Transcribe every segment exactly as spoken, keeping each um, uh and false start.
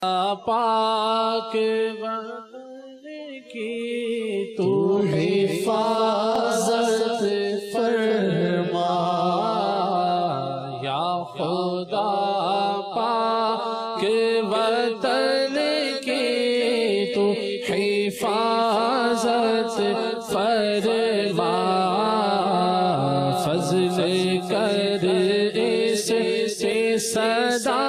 پاک وطن کی تو حفاظت فرما یا خدا پاک وطن کی تو حفاظت فرما فضل کر اس سے صدا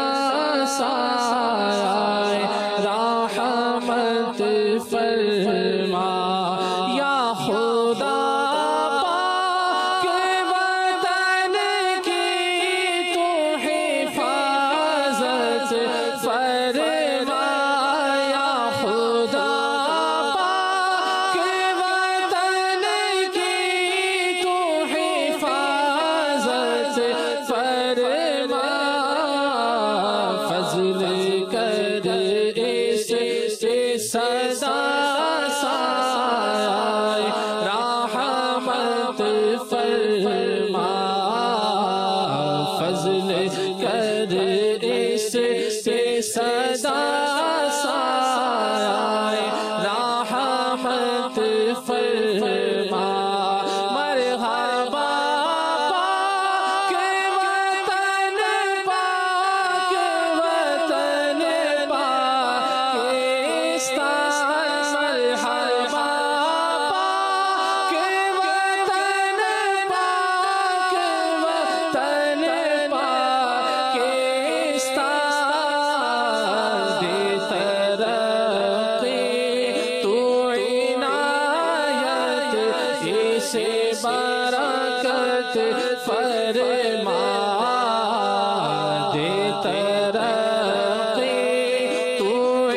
سایہ رحمت فرما یا خدا پاک وطن کی تو حفاظت فرما یا خدا پاک وطن کی تو حفاظت فرما فضل کر اس سے صدا سایہ رحمت فرما فضل کر اس سے صدا سایہ رحمت فرما مرحبا پاک وطن پاک وطن پاکستان مرحبا پاک وطن پاک وطن پاکستان دے ترقی تو عنایت اسے برکت فرما دے ترقی تو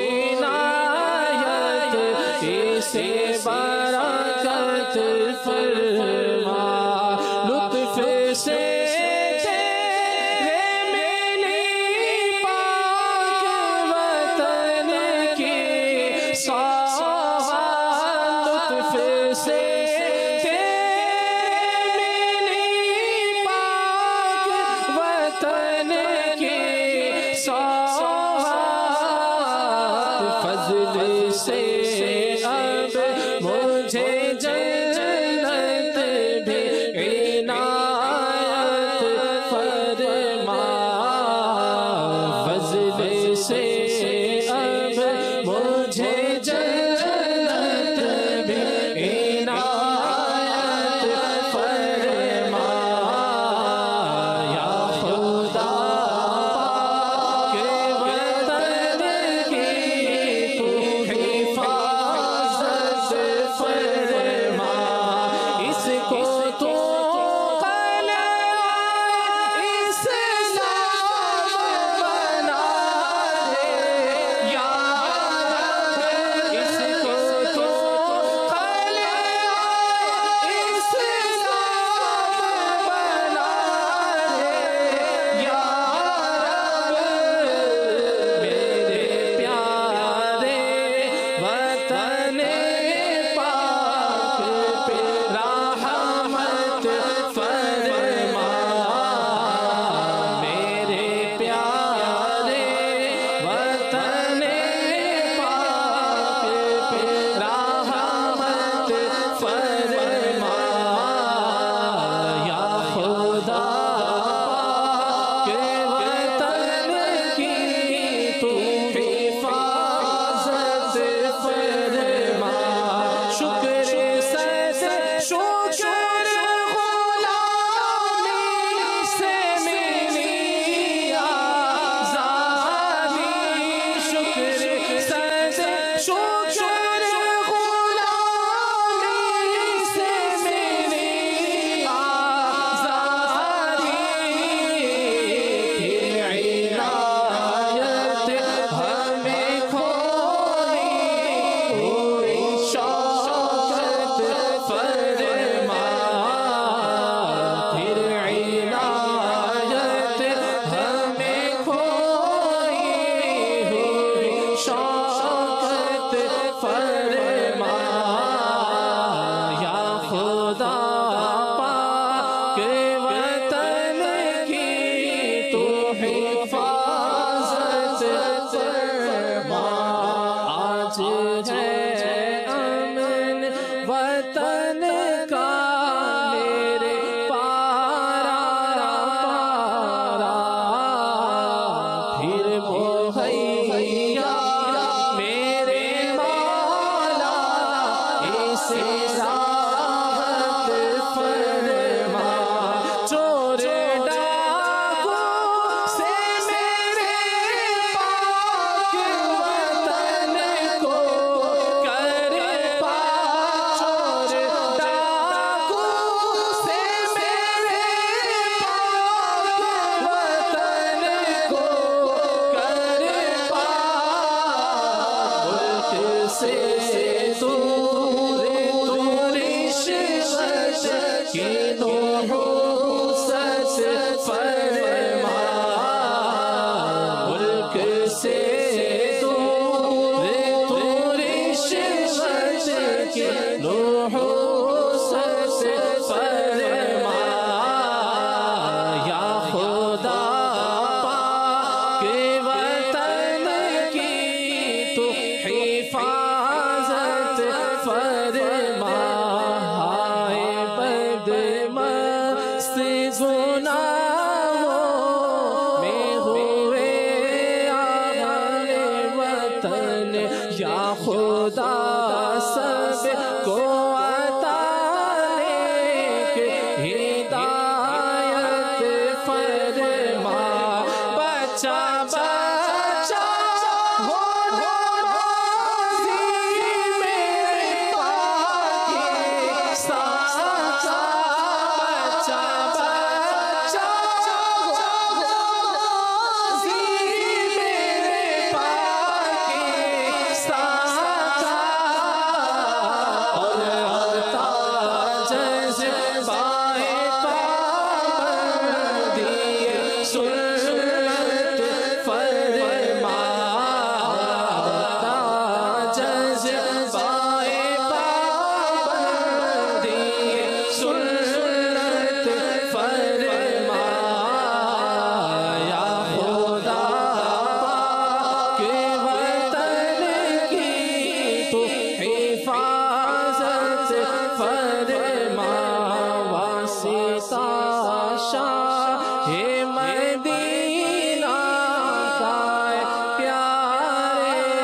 عنایت اسے برکت فرما لطف سے تیرے ملی پاک وطن کی سوغات لطف سے تیرے ملی پاک وطن کی سوغات فضل سے اب آج ہے امن وطن کا میرے پارا پارا پھر مہیا میرے مولا اسے راحت فرما چور ڈاکو سے میرے پاک وطن کو کر پاک چور ڈاکو سے میرے پاک وطن کو کر پاک ملک سے دور دور رشوت کی نحوست فرما ملک سے دور دور رشوت کی نحوست فرما یا خدا پاک وطن کی تو حفاظت فرما ہائے بدمست گناہوں میں ہوئے اہل وطن یا خدا سب کو عطا نیک ہدایت فرما بچہ بچہ ہو روزی میرے پاکستان کا بچہ بچہ ہو روزی میرے پاکستان کا اور عطا جذبۂ پابندی سنت فرما عطا جذبۂ پابندی سنت فرما یا خدا پاک وطن کی تو حفاظت فرما واسطہ شاہ مدینہ کا پیارے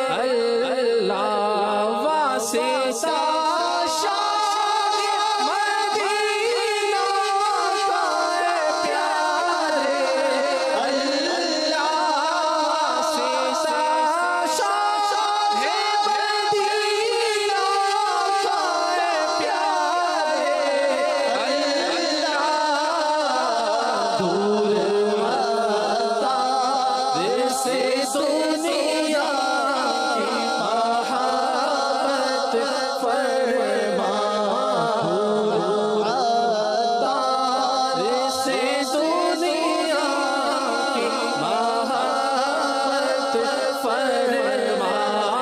اللہ واسطہ شاہ مدینہ کا پیارے اللہ واسطہ شاہ مدینہ کا پیارے اللہ دور مدار سے دنیا کی محبت فرما دور مدار سے دنیا کی محبت فرما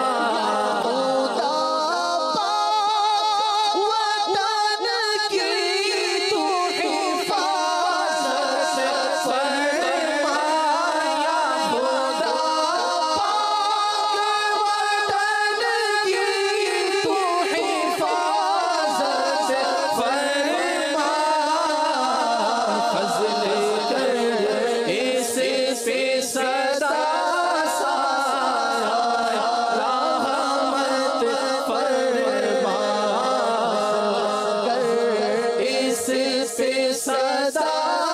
خدا پاک وطن کی تو حفاظت فرما یا خدا پاک وطن کی تو حفاظت فرما فضل کر اس پہ صدا سایہ رحمت فرما کر اس پہ صدا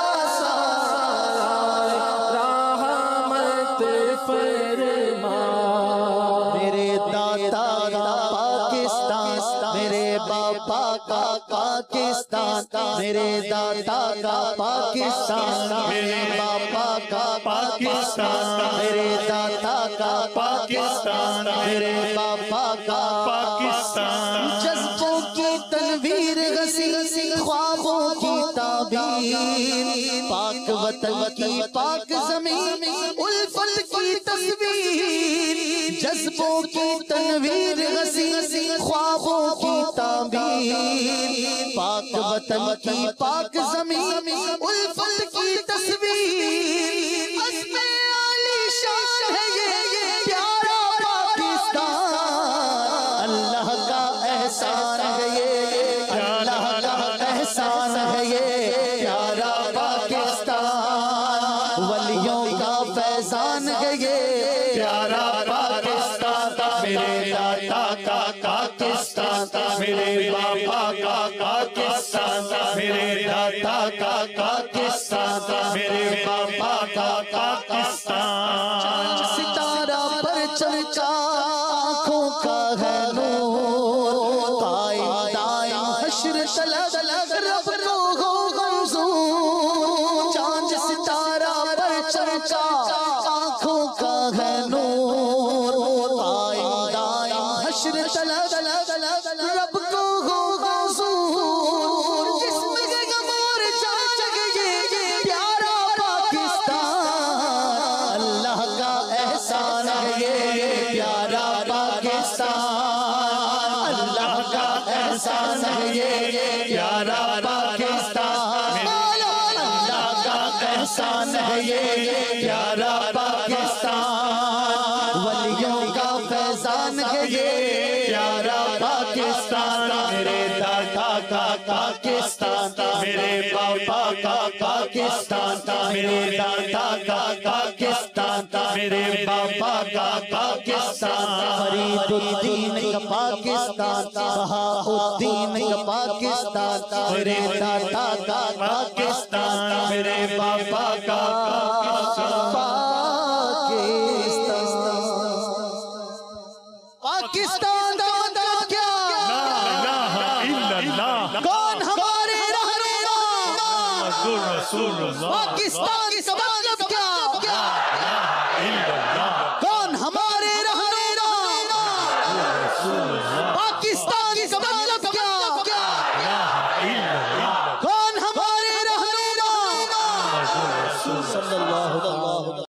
سایہ رحمت فرما میرے داتا کا پاکستان میرے باپا کا پاکستان میرے دادا کا پاکستان میرے باپا کا پاکستان میرے دادا کا پاکستان میرے باپا کا پاکستان جذبوں کی تنویر غسیل خوابوں کی تعبیر پاک وطن کی پاک زمین الفت کی تصویر جذبوں کی تنویر غسیل خوابوں کی تعبیر پاک وطن کی پاک زمین الفت کی تصویر عزم عالی شان ہے یہ پیارا پاکستان میرے بابا کا پاکستان، میرے دادا کا پاکستان، میرے بابا کا پاکستان۔ ستارہ پر چمچا آنکھوں کا ہے نور، قائم دائم حشر طلب رب کو ہو منظور۔ چاند ستارہ پر چمچا آنکھوں کا ہے نور، قائم دائم حشر طلب رب کو ہو منظور۔ جسم کے گمور جاگ یہ پیارا پاکستان، اللہ کا احسان ہے یہ پیارا پاکستان، اللہ کا احسان ہے یہ پیارا پاکستان، اللہ کا احسان ہے یہ پیارا پاکستان، ولیوں کا فیضان ہے یہ پیارا پاکستان، میرے دادا کا پاکستان، میرے بابا کا پاکستان، میرے دادا کا پاکستان، میرے بابا کا پاکستان، فرید الدین کا پاکستان، بہاء الدین کا پاکستان، میرے دادا کا پاکستان، میرے بابا کا پاکستان۔ پاکستان کا مطلب کیا؟ کون ہمارے رہنما؟ پاکستان کا مطلب کیا؟ کون ہمارے رہنما؟ پاکستان کا مطلب کیا؟ کون ہمارے رہنما؟ صلی اللہ